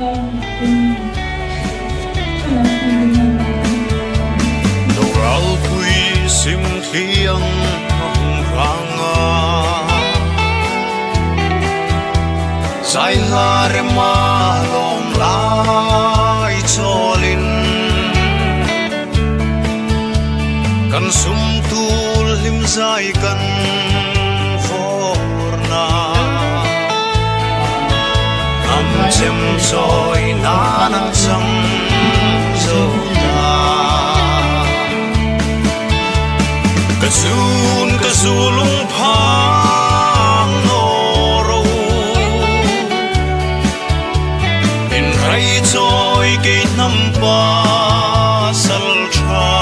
sim thiang ranga zai hare malom lai cholin kan sum tul lim zai kan forna am chem choi na nang chang zo Kazulung phang noro in rai choi ke nampa salcha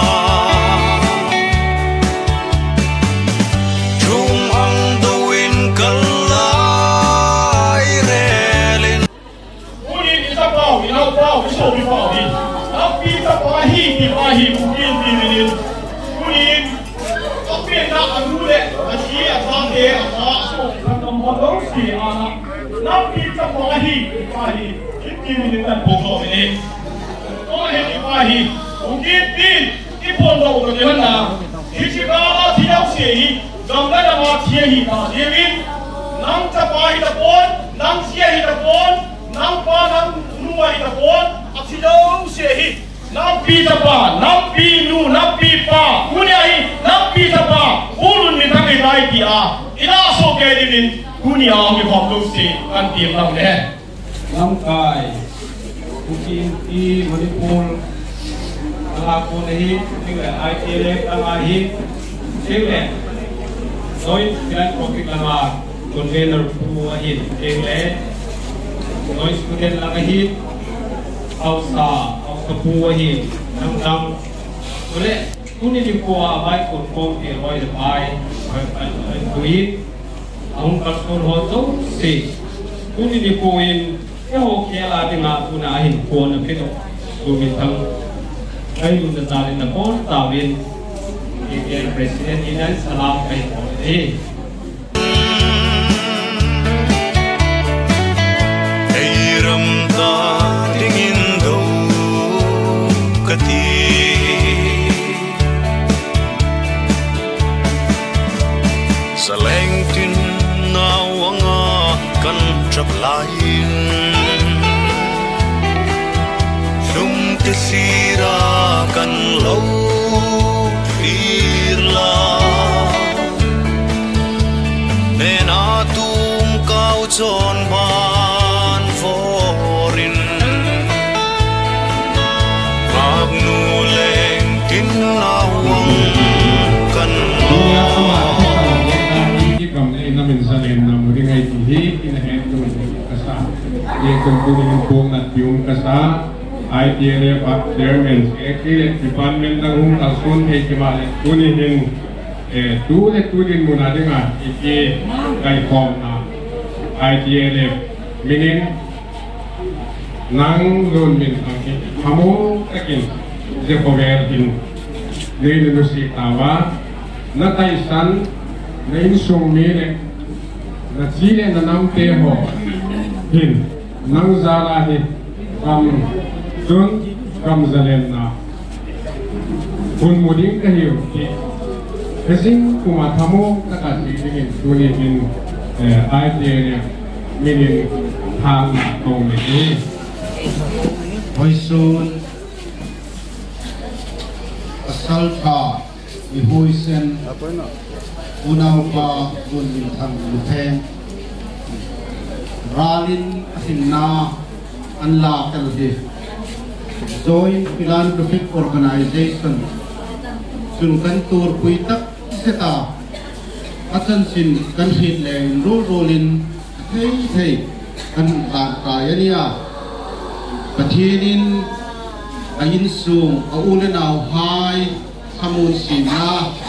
chung ang doin kalai relin uni isa pao ina pao so bi pao ni api ta pa hi bukin din uni na amule achi athe ata so kam hodo si ana na pi ta pahi kitni min tan bogo ne to he ni pahi ungi tin ki pondo ko ne na kichi ba thi yau se hi gam la ma thi hi ta devin nang ta pahi ta pon nang sia hi ta pon nang pa nang nuai ta pon achi do se hi nang pi ta pa nang pi nu nang pi pa kunya hi nang pi ta pa ulun min thang ai ti a ina so ke din kunya ngi phom lu si an ti lam ne nam kai bukin ti manipur ala ko nei ni ga ai ti le ala hi ele noi kiran ko ki lama convener pu hi ele noi student la hi ausa pu hi nam dam ole kuni di ko abai ko ko ti roi de bai duit ang kaskon hoto si kuni di ko in e ho ke la ti nga tuna hin ko na pito Lunminthang ai lu na dalin na ko tawin ke president inan salam kai ko ni eiram ta tingin do kati saleng tin nawanga kan trap lain lum te sira kan lo irla nena tum kau chon ban forin magnu leng tin nawang kan namin sa rin na muling ay tihi, inahendong kasa. Ikan po rin pong at yung kasa, ITLF at chairman, Department ng Asun ay kimalit kunihin, tulit-tulit muna din nga, kay-com na ITLF, minin ng Lunminthang, hamong takin, sa povertin, ngayon si Tawa, na taisan, na insong mire na sile na nang teho hin nang zarahi kam dun kam zalen na kun muding kahiyo ki kasing kumatamo nakasilingin tulihin idea minin hang na kong nito hoisun asal ka ihuisen unaw pa Lunminthang Lupheng ralin asinna anla kalhi joint philanthropic organization sunkan tur puitak seta asan sin kan hit leng rolin thei kan la kayania pathinin ayin sung aulenaw hai samun sina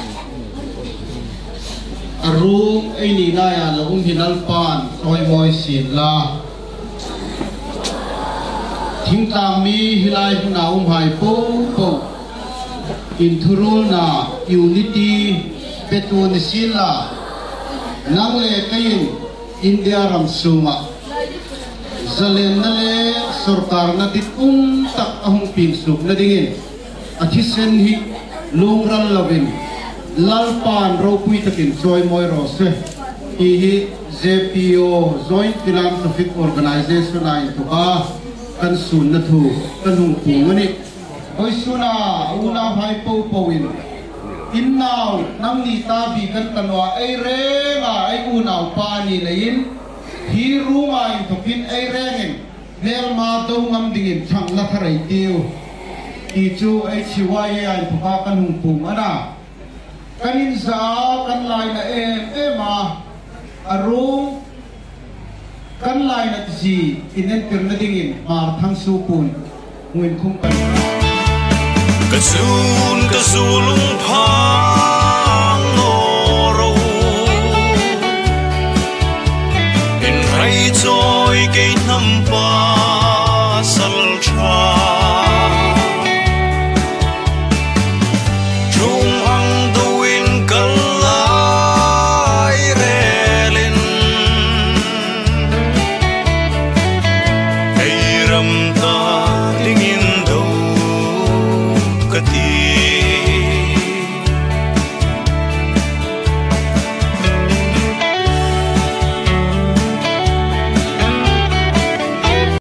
arung ay nilaya laung hinalpan toy moy sinla thingtang mi hilay na hai po inthurul na unity petun sila nangle kayin India ram suma zalen na le sarkar na dit tak ahong pinsuk na dingin athisen hi lungral lavin lalpan ro pui takin joy moi ro se hi JPO Joint Philanthropic Organization ai to ka kan sun na thu kan hung pung ani oi suna una hai po powin in now nam ni ta bi kan tanwa ai re nga ai una pa ni lein hi ruma in to kin ai rengin nel ma do ngam dingin thang la tharai tiu i chu ai chiwa ye ai to ka kan hung pung ana kanin za kan lai na ma arung kan lai na ji inen tirna dingin mar thang su pun ngin khum kan ka zulung phang